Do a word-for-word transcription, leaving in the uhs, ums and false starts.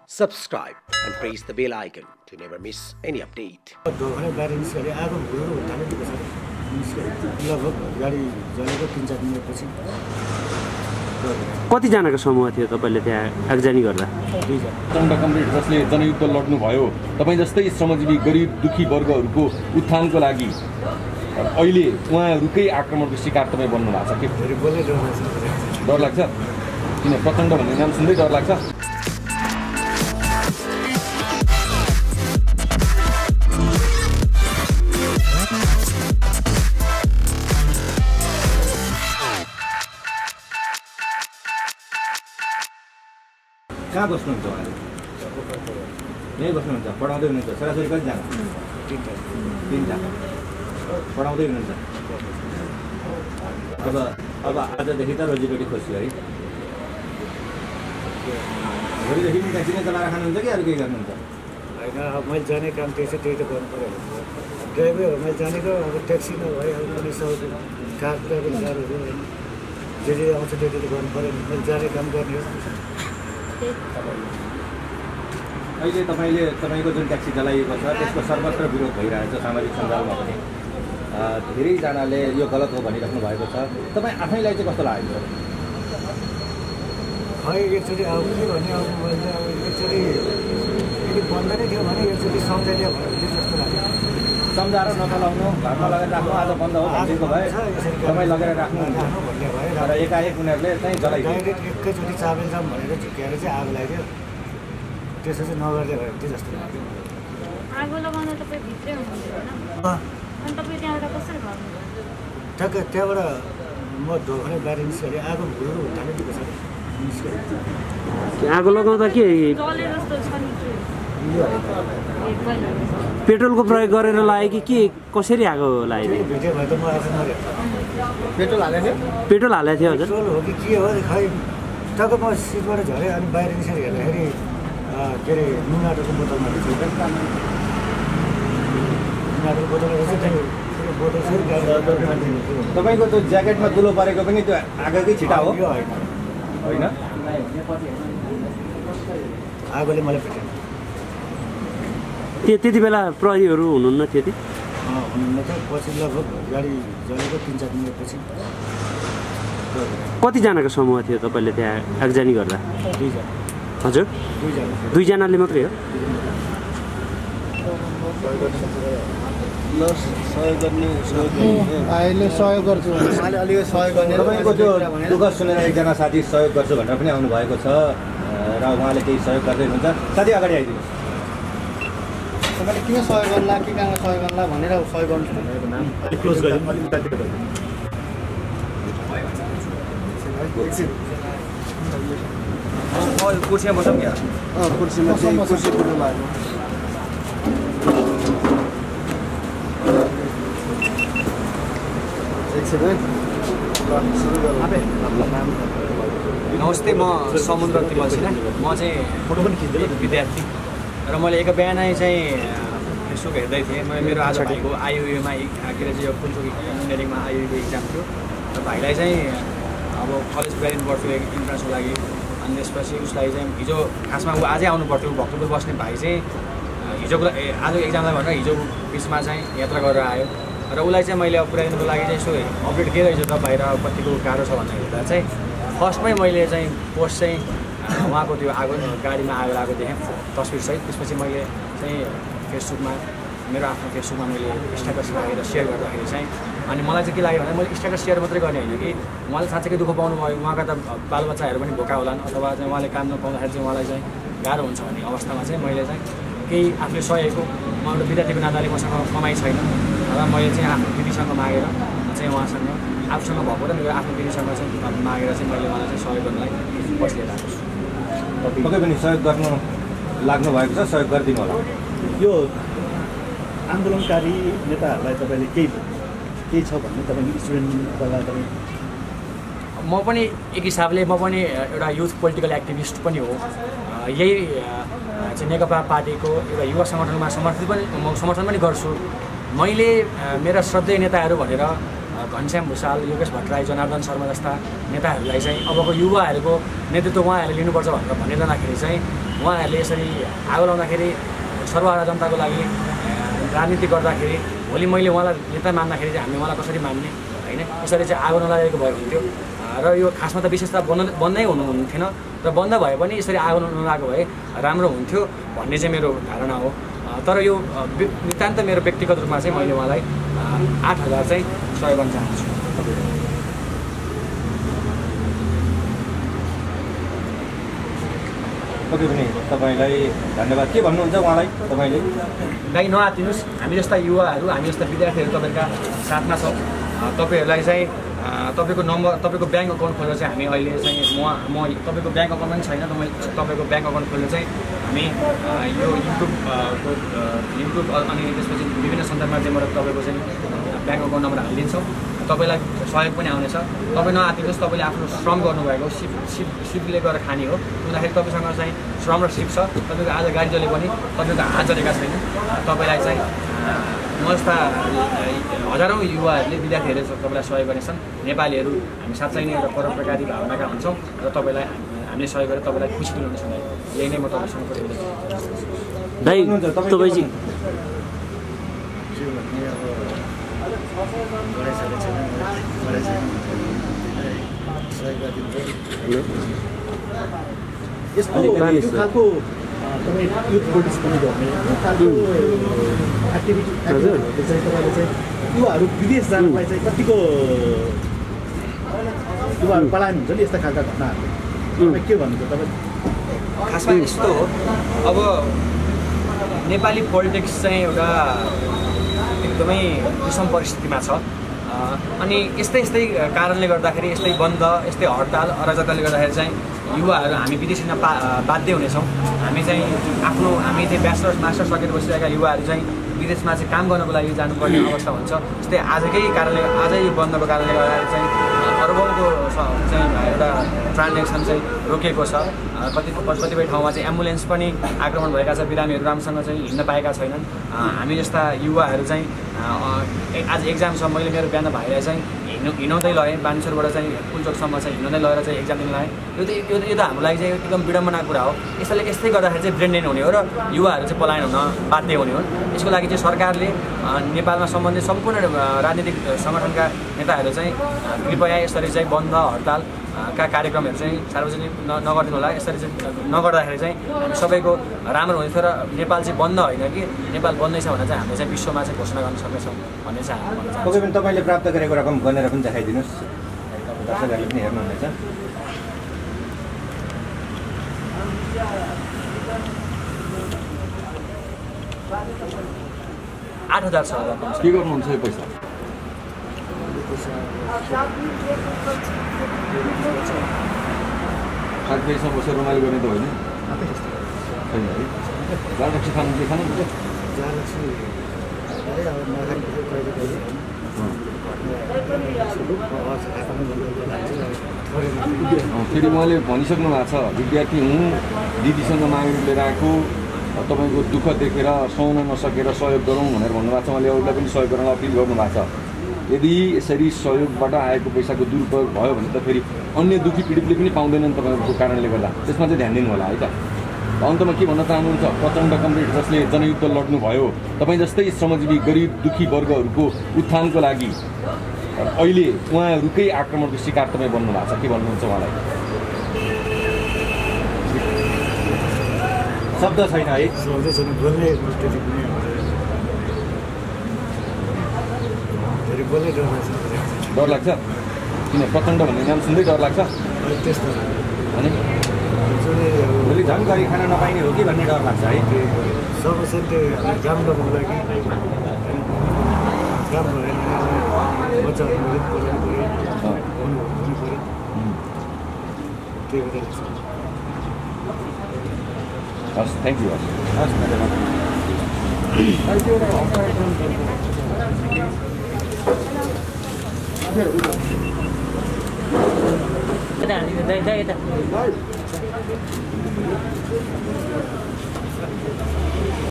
subscribe and press the bell icon to never miss any update. कतिजनाको समूह थियो तपाईले त्यहाँ आगजनी गर्दा? प्रचण्ड कमरेड जसले जनयुद्ध लड्नु भयो, तपाईँ जस्तै श्रमजीवी गरिब दुखी वर्गहरूको उत्थानको लागि अहिले उहाँहरूकै आक्रमणको शिकार तपाईँ बन्नु भएको छ। के डर लाग्छ? किन प्रचण्ड भन्ने नाम सुन्दै डर लाग्छ? कहाँ बस्नुहुन्छ उहाँले? यहीँ बस्नुहुन्छ? पढाउँदै हुनुहुन्छ? छोराछोरी कतिजना? तिनजना पढाउँदै हुनुहुन्छ? अब अब आजदेखि त रोजीरोटी खोज्यो है? भोलिदेखि पनि ट्याक्सी नै चलाएर खानुहुन्छ कि अरू केही गर्नुहुन्छ? होइन, अब मैले जाने काम त्यही छ, त्यही त गर्नु पऱ्यो। ड्राइभर हो मैले जानेको, अब ट्याक्सी नभए अब मैले सब कार ड्राइभर गाडीहरू होइन, जे जे आउँछ त्यति त गर्नु पऱ्यो। मैले जाने काम गर्ने हो। अहिले तपाईँले तपाईँको जुन ट्याक्सी चलाइएको छ त्यसको सर्वत्र विरोध भइरहेछ सामाजिक सञ्जालमा पनि। धेरैजनाले यो गलत हो भनिराख्नु भएको छ। तपाईँ आफैलाई चाहिँ कस्तो लाग्यो? खै एकचोटि अब के भने अब मैले अब एकचोटि यदि बन्द नै थियो भने एकचोटि सम्झाइदियो भने जस्तो लाग्यो। सम्झाएर नचलाउनु, घरमा लगेर राख्नु, आज बन्द हो भनेको भए तपाईँ लगेर राख्नु भन्ने भयो। तर एकाएक उनीहरूले चाहिँ जलाइदियो। डाइरेक्ट एकैचोटि चाबेल जाम भनेर झुक्याएर चाहिँ आगो लाग्यो। त्यसो चाहिँ नगर्दै भयो त्यो जस्तो लाग्यो। आगो लगाउन तपाईँ भित्रै हुनुहुन्छ होइन? अनि तपाईँ त्यहाँबाट कसरी गर्नुभयो? ठ्याक्क त्यहाँबाट म ढोकामै बाहिर निस्केँ, आगो भुरो हुँदैन दिएको छ निस्केँ। आगो लगाउँदा के जले जस्तो छ नि के? पेट्रोलको प्रयोग गरेर लाग्यो कि के? कसरी आगो लाग्यो? भिडियो भयो त म आफै मरेँ। पेट्रोल हालेको थियो? पेट्रोल हालेको थियो हजुर? पेट्रोल हो कि के हो खै टक्क म सिटबाट झरेँ। अनि बाहिर निस्केर हेर्दाखेरि के अरे नुनाटोको बोतलमा रहेछ। नुनाटोको बोतलमा रहेछ त्यो बोतल चाहिँ गाडी। तपाईँको त्यो ज्याकेटमा दुलो परेको पनि त्यो आगोकै छिटा हो? यो होइन होइन, आगोले मलाई भेटेन। त्यो त्यति बेला प्रहरीहरू हुनुहुन्न थियो? त्यति हुनुहुन्न त पछि लगभग गाडी जलेको तिन चार मिनटपछि। कतिजनाको समूह थियो तपाईँले त्यहाँ आगजनी गर्दा? दुईजना। हजुर, दुईजना दुईजनाले मात्रै हो? अहिले सहयोग गर्छु उहाँले अलिकति सहयोग गर्ने। तपाईँको त्यो दुःख सुनेर एकजना साथी सहयोग गर्छु भनेर पनि आउनु भएको छ र उहाँले केही सहयोग गर्दै हुनुहुन्छ। साथी अगाडि आइदिनुहोस्। तपाईँले किन सहयोग गर्ला, के काममा सहयोग गर्ला भनेर सहयोग गर्नु भनेको नाम क्लोज गऱ्यो। कुर्सीमा बसौँ क्या? कुर्सीमा चाहिँ कुर्सी पुग्नु लाग्यो। नमस्ते, म समुद्र तिमल सिन्हा। म चाहिँ एक विद्यार्थी र मैले एक बिहानै चाहिँ फेसबुक हेर्दै थिएँ। मैले मेरो आज भाइको आइयुमा के अरे चाहिँ यो फुलचोकी इन्जिनियरिङमा आइयुको इक्जाम थियो र भाइलाई चाहिँ अब कलेज प्यारेन्ट पर्थ्यो इन्ट्रान्सको लागि। अनि त्यसपछि उसलाई चाहिँ हिजो खासमा ऊ आजै आउनु पर्थ्यो। भक्तपुर बस्ने भाइ चाहिँ हिजोको आजको इक्जामलाई भनेर हिजो बिचमा चाहिँ यात्रा गरेर आयो र उसलाई चाहिँ मैले अब पुऱ्याइदिनुको लागि चाहिँ यसो अपडेट के रहेछ त बाहिर कतिको गाह्रो छ भनेर हेर्दा चाहिँ फर्स्टमै मैले चाहिँ पोस्ट चाहिँ उहाँको त्यो आगो गाडीमा आगो लागेको देखेँ तस्बिरसहित। त्यसपछि मैले चाहिँ फेसबुकमा मेरो आफ्नो फेसबुकमा मैले स्ट्याटस लागेर सेयर गर्दाखेरि चाहिँ अनि मलाई चाहिँ के लाग्यो भने मैले स्ट्याटस सेयर मात्रै गर्ने होइन कि उहाँले साँच्चै दुःख पाउनु भयो। उहाँका त बालबच्चाहरू पनि भोका होलान् अथवा चाहिँ उहाँले काम नपाउँदाखेरि चाहिँ उहाँलाई चाहिँ गाह्रो हुन्छ भन्ने अवस्थामा चाहिँ मैले चाहिँ केही आफूले सहेको म एउटा विद्यार्थीको नाताले मसँग कमाइ छैन र मैले चाहिँ आफ्नो दिदीसँग मागेर चाहिँ उहाँसँग आफूसँग भएको र मेरो आफ्नो दिदीसँग चाहिँ मागेर चाहिँ मैले उहाँलाई चाहिँ सहयोग गर्नलाई बसिरहेको छु। पक्कै पनि सहयोग गर्नु लाग्नु भएको छ, सहयोग गरिदिनु होला। यो आन्दोलनकारी नेताहरूलाई तपाईँले केही केही छ भन्ने तपाईँ स्टुडेन्टलाई तपाईँ? म पनि एक हिसाबले म पनि एउटा युथ पोलिटिकल एक्टिभिस्ट पनि हो। यही चाहिँ नेकपा पार्टीको एउटा युवा सङ्गठनमा समर्थित पनि म समर्थन पनि गर्छु। मैले मेरा श्रद्धेय नेताहरू भनेर घनश्याम भुषाल, योगेश भट्टराई, जनार्दन शर्मा जस्ता नेताहरूलाई चाहिँ अबको युवाहरूको नेतृत्व उहाँहरूले लिनुपर्छ भनेर भन्ने जाँदाखेरि चाहिँ उहाँहरूले यसरी आगो लाउँदाखेरि सर्वहारा जनताको लागि राजनीति गर्दाखेरि भोलि मैले उहाँलाई नेता मान्दाखेरि चाहिँ हामीले उहाँलाई कसरी मान्ने होइन, यसरी चाहिँ आगो नलागेको भए हुन्थ्यो र यो खासमा त विशेषता बन्द बन्दै हुनु हुन्थेन र बन्द भए पनि यसरी आगो नलागेको भए राम्रो हुन्थ्यो भन्ने चाहिँ मेरो धारणा हो। तर यो नितान्त मेरो व्यक्तिगत रूपमा चाहिँ मैले उहाँलाई आठ हजार चाहिँ सहयोग गर्न चाहन्छु। पक्कै पनि तपाईँलाई धन्यवाद। के भन्नुहुन्छ उहाँलाई तपाईँले? दाइ नआतिनुहोस्, हामी जस्ता युवाहरू हामी जस्ता विद्यार्थीहरू तपाईँका साथमा छौँ। तपाईँहरूलाई चाहिँ तपाईँको नम्बर तपाईँको ब्याङ्क अकाउन्ट खोलेर चाहिँ हामी अहिले चाहिँ म म तपाईँको ब्याङ्क अकाउन्ट पनि छैन, तपाईँ तपाईँको ब्याङ्क अकाउन्ट खोलेर चाहिँ हामी यो युट्युबको युट्युब अनि त्यसपछि विभिन्न सञ्चार माध्यमबाट तपाईँको चाहिँ ब्याङ्क अकाउन्ट नम्बर हालिदिन्छौँ। तपाईँलाई सहयोग पनि आउनेछ। तपाईँ नआतिनुहोस्, तपाईँले आफ्नो श्रम गर्नुभएको सिप सिप सिपले गरेर खाने हो हुँदाखेरि तपाईँसँग चाहिँ श्रम र सिप छ। तपाईँको आज गाडी जले पनि तपाईँको हात जलेका छैन। तपाईँलाई चाहिँ म जस्ता हजारौँ युवाहरूले विद्यार्थीहरूले तपाईँलाई सहयोग गर्नेछन्। नेपालीहरू हामी साँच्चै नै एउटा परोपकारी भावनाका हुन्छौँ र तपाईँलाई हामीले सहयोग गरेर तपाईँलाई खुसी दिनुहुनेछौँ। यही नै म तपाईँसँग कुरा दाइ तपाईँ यस्तो यो खालको तपाईँ युथ पोलिटिक्स पनि गर्ने यो खालको एक्टिभिटी एक्टिभिटीहरूले चाहिँ तपाईँले चाहिँ युवाहरू विदेश जानुलाई चाहिँ कतिको युवाहरू पलायन हुन्छ नि यस्ता खालका घटनाहरू तपाईँ के भन्नुहुन्छ? तपाईँ खासमा यस्तो हो, अब नेपाली पोलिटिक्स चाहिँ एउटा एकदमै विषम परिस्थितिमा छ अनि यस्तै यस्तै कारणले गर्दाखेरि यस्तै बन्द यस्तै हडताल अराजकताले गर्दाखेरि चाहिँ युवाहरू हामी विदेश हिँड्न पा बाध्य हुनेछौँ। हामी चाहिँ आफ्नो हामी चाहिँ ब्याचलर्स मास्टर्स सकेर बसिरहेका युवाहरू चाहिँ विदेशमा चाहिँ काम गर्नको लागि जानुपर्ने अवस्था हुन्छ। जस्तै आजकै कारणले आजै यो बन्दको कारणले गर्दाखेरि चाहिँ अरबौँको चाहिँ एउटा ट्रान्जेक्सन चाहिँ रोकिएको छ। कति कतिपय ठाउँमा चाहिँ एम्बुलेन्स पनि आक्रमण भएका छ, बिरामीहरू राम्रोसँग चाहिँ हिँड्न पाएका छैनन्। हामी जस्ता युवाहरू चाहिँ आज एक्जाम छ, मैले मेरो बिहान भाइलाई चाहिँ हिँड्नु हिँडाउँदै लगेँ बानेश्वरबाट चाहिँ पुलचोकसम्म चाहिँ हिँडाउँदै लगेर चाहिँ एक्जाम दिन लगाएँ। यो त यो यो त हाम्रो लागि चाहिँ एकदम विडम्बनाको कुरा हो। यसले यस्तै गर्दाखेरि चाहिँ ब्रेन ड्रेन हुने हो र युवाहरू चाहिँ पलायन हुन बाध्य हुने हो। यसको लागि चाहिँ सरकारले नेपालमा सम्बन्धित सम्पूर्ण राजनीतिक सङ्गठनका नेताहरू चाहिँ कृपया यसरी चाहिँ बन्द हडताल का कार्यक्रमहरू चाहिँ सार्वजनिक न नगरिदिनु होला। यसरी चाहिँ नगर्दाखेरि चाहिँ हामी सबैको राम्रो हुने थियो र नेपाल चाहिँ बन्द होइन कि नेपाल बन्दै छ भनेर चाहिँ हामीले चाहिँ विश्वमा चाहिँ घोषणा गर्न सक्नेछौँ भन्ने चाहिँ हामी भन्न चाहन्छौँ। पक्कै पनि तपाईँले प्राप्त गरेको रकम गनेर पनि देखाइदिनुहोस्, दर्शकहरूले पनि हेर्नुहुनेछ। आठ हजार छ हजार के गर्नुहुन्छ यो पैसा? साथीभाइसँग बसेर रमाइलो गर्ने त होइन छैन है? जाल रक्सी खानु के खानु फेरि उहाँले भनिसक्नु भएको छ विद्यार्थी हुँ, दिदीसँग मागेर लिएर आएको, तपाईँको दुःख देखेर सुहाउन नसकेर सहयोग गरौँ भनेर भन्नुभएको छ। उहाँले अरूलाई पनि सहयोग गर्न अपिल गर्नुभएको छ। यदि यसरी सहयोगबाट आएको पैसाको दुरुपयोग भयो भने त फेरि अन्य दुःखी पीडितले पनि पाउँदैनन् तपाईँको कारणले गर्दा। त्यसमा चाहिँ ध्यान दिनु होला है त। अन्तमा के भन्न चाहनुहुन्छ? प्रचण्ड कमरेड जसले जनयुद्ध लड्नुभयो, तपाईँ जस्तै श्रमजीवी गरिब दुःखी वर्गहरूको उत्थानको लागि अहिले उहाँहरूकै आक्रमणको शिकार तपाईँ बन्नु भएको छ। के भन्नुहुन्छ उहाँलाई? शब्द छैन है, शब्द छैन, बोल्ने स्थिति पनि धेरै बोल्ने डर लाग्छ। डर लाग्छ? किन प्रचण्ड भन्ने नाम सुन्दै डर लाग्छ? त्यस्तो अनि भोलि जानकारी खान नपाइने हो कि भन्ने डर लाग्छ है। सर्वोच्च काम गर्नुको लागि काम भएन, बच्चाहरू पढाउनु पऱ्यो, हुनु हुनु पऱ्यो, त्यही भएर हस्, थ्याङ्क यू। हस्, धन्यवाद। यता यता